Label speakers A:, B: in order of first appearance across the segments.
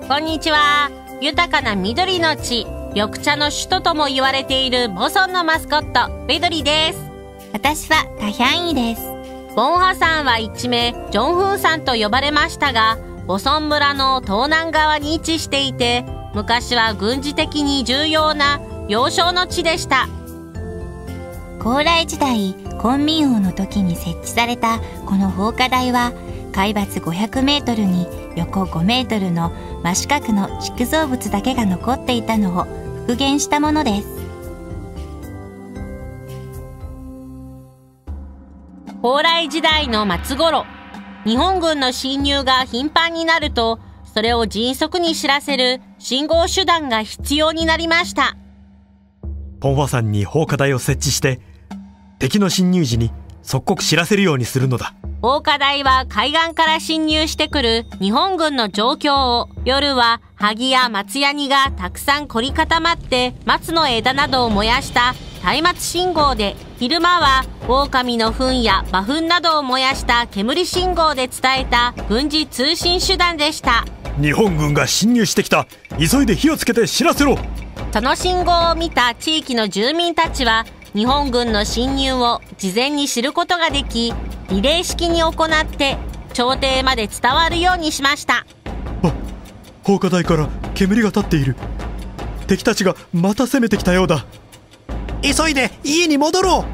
A: こんにちは。豊かな緑の地、緑茶の首都とも言われているボソンのマスコット、ベドリです。
B: 私はタヒャンイです。
A: ボンハ山は一名ジョンフン山と呼ばれましたが、ボソン村の東南側に位置していて、昔は軍事的に重要な要衝の地でした。
B: 高麗時代、昆明王の時に設置されたこの放火台は、海抜500メートルに横5メートルの真四角の築造物だけが残っていたのを復元したものです。
A: 高麗時代の末頃、日本軍の侵入が頻繁になると、それを迅速に知らせる信号手段が必要になりました。
C: ポンファ山に放火台を設置して、敵の侵入時に即刻知らせるようにするのだ。
A: 放火台は海岸から侵入してくる日本軍の状況を、夜は萩や松ヤニがたくさん凝り固まって松の枝などを燃やした松明信号で、昼間は狼の糞や馬糞などを燃やした煙信号で伝えた軍事通信手段でした。
C: 日本軍が侵入してきた。急いで火をつけて知らせろ。
A: その信号を見た地域の住民たちは、日本軍の侵入を事前に知ることができ、リレー式に行って朝廷まで伝わるようにしました。
C: 放火台から煙が立っている。敵たちがまた攻めてきたようだ。急いで家に戻ろう。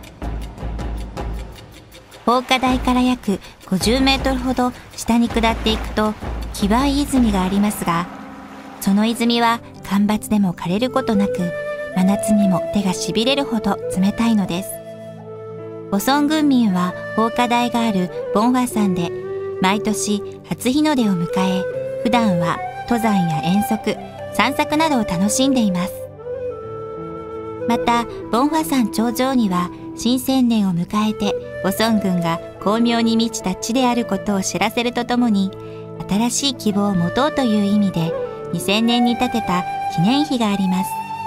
B: 放火台から約50メートルほど下に下っていくとキバイ泉がありますが、その泉は干ばつでも枯れることなく、真夏にも手がしびれるほど冷たいのです。ボソン軍民は放火台があるボンファ山で毎年初日の出を迎え、普段は登山や遠足、散策などを楽しんでいます。またボンファ山頂上には新千年を迎えてボソン軍が光明に満ちた地であることを知らせるとともに、新しい希望を持とうという意味で2000年に建てた記念碑があります。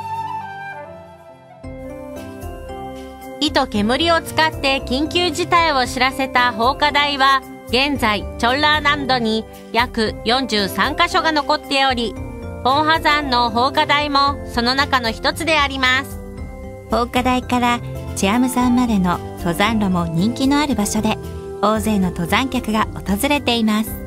A: 火と煙を使って緊急事態を知らせた放火台は、現在チョンラー南道に約43カ所が残っており、ボンハ山の放火台もその中の一つであります。
B: 放火台からチアム山までの登山路も人気のある場所で、大勢の登山客が訪れています。